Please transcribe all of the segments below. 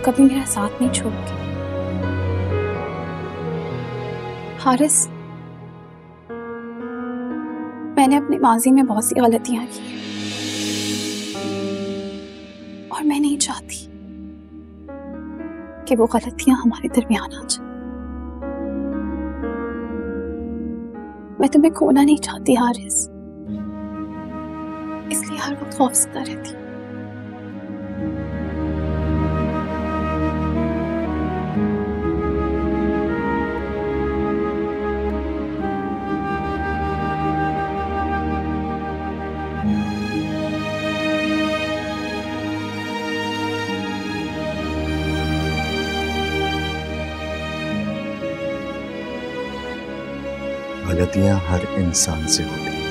कभी मेरा साथ नहीं छोड़ोगे। हारिस, मैंने अपने माजी में बहुत सी गलतियां की हैं और मैं नहीं चाहती कि वो गलतियां हमारे दरमियान आ जाए। मैं तुम्हें खोना नहीं चाहती हारिस, इसलिए हर वक्त खौफज़दा रहती हूँ। गलतियां हर इंसान से होती हैं।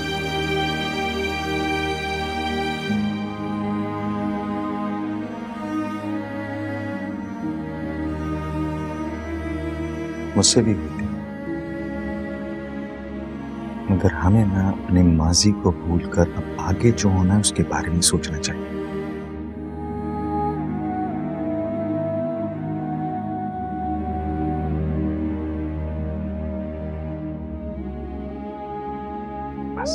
मुझसे भी होती हैं, मगर हमें ना अपने माजी को भूलकर अब आगे जो होना है उसके बारे में सोचना चाहिए। बस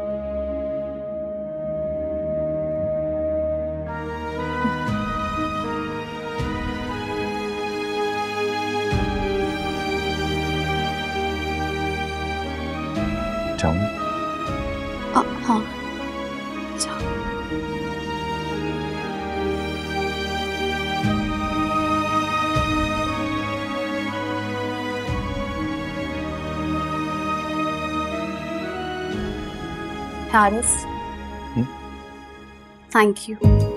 जाऊं? हाँ, जाओ। Haris, thank you.